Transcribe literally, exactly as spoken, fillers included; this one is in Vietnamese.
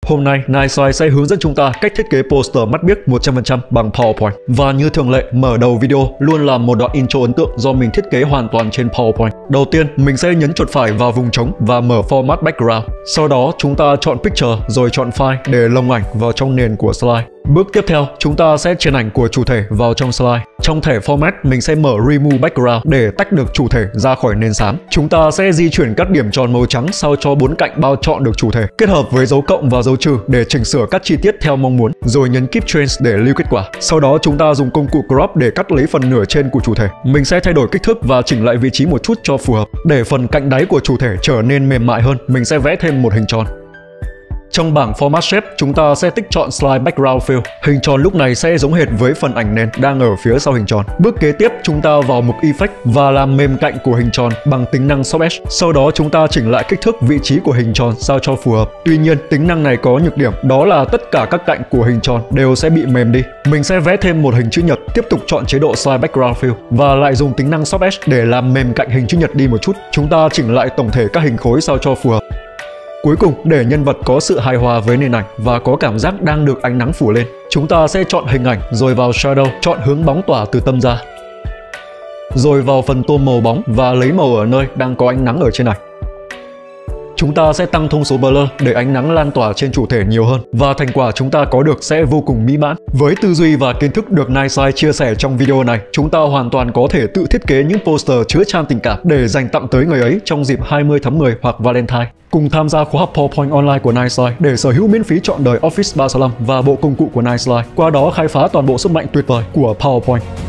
Hôm nay, Nightslide sẽ hướng dẫn chúng ta cách thiết kế poster mắt biếc một trăm phần trăm bằng PowerPoint. Và như thường lệ, mở đầu video luôn là một đoạn intro ấn tượng do mình thiết kế hoàn toàn trên PowerPoint. Đầu tiên, mình sẽ nhấn chuột phải vào vùng trống và mở Format Background. Sau đó, chúng ta chọn Picture rồi chọn File để lồng ảnh vào trong nền của slide. Bước tiếp theo, chúng ta sẽ chèn ảnh của chủ thể vào trong slide. Trong thẻ Format, mình sẽ mở Remove Background để tách được chủ thể ra khỏi nền xám. Chúng ta sẽ di chuyển các điểm tròn màu trắng sao cho bốn cạnh bao trọn được chủ thể, kết hợp với dấu cộng và dấu trừ để chỉnh sửa các chi tiết theo mong muốn, rồi nhấn Keep Change để lưu kết quả. Sau đó chúng ta dùng công cụ Crop để cắt lấy phần nửa trên của chủ thể. Mình sẽ thay đổi kích thước và chỉnh lại vị trí một chút cho phù hợp. Để phần cạnh đáy của chủ thể trở nên mềm mại hơn, mình sẽ vẽ thêm một hình tròn. Trong bảng Format Shape, chúng ta sẽ tích chọn Slide Background Fill. Hình tròn lúc này sẽ giống hệt với phần ảnh nền đang ở phía sau hình tròn. Bước kế tiếp, chúng ta vào mục Effect và làm mềm cạnh của hình tròn bằng tính năng Soft Edge. Sau đó chúng ta chỉnh lại kích thước vị trí của hình tròn sao cho phù hợp. Tuy nhiên, tính năng này có nhược điểm, đó là tất cả các cạnh của hình tròn đều sẽ bị mềm đi. Mình sẽ vẽ thêm một hình chữ nhật, tiếp tục chọn chế độ Slide Background Fill và lại dùng tính năng Soft Edge để làm mềm cạnh hình chữ nhật đi một chút. Chúng ta chỉnh lại tổng thể các hình khối sao cho phù hợp. Cuối cùng, để nhân vật có sự hài hòa với nền ảnh và có cảm giác đang được ánh nắng phủ lên, chúng ta sẽ chọn hình ảnh rồi vào Shadow, chọn hướng bóng tỏa từ tâm ra. Rồi vào phần tô màu bóng và lấy màu ở nơi đang có ánh nắng ở trên ảnh. Chúng ta sẽ tăng thông số blur để ánh nắng lan tỏa trên chủ thể nhiều hơn và thành quả chúng ta có được sẽ vô cùng mỹ mãn. Với tư duy và kiến thức được Nightslide chia sẻ trong video này, chúng ta hoàn toàn có thể tự thiết kế những poster chứa chan tình cảm để dành tặng tới người ấy trong dịp hai mươi tháng mười hoặc Valentine. Cùng tham gia khóa học PowerPoint online của Nightslide để sở hữu miễn phí trọn đời Office ba sáu lăm và bộ công cụ của Nightslide, qua đó khai phá toàn bộ sức mạnh tuyệt vời của PowerPoint.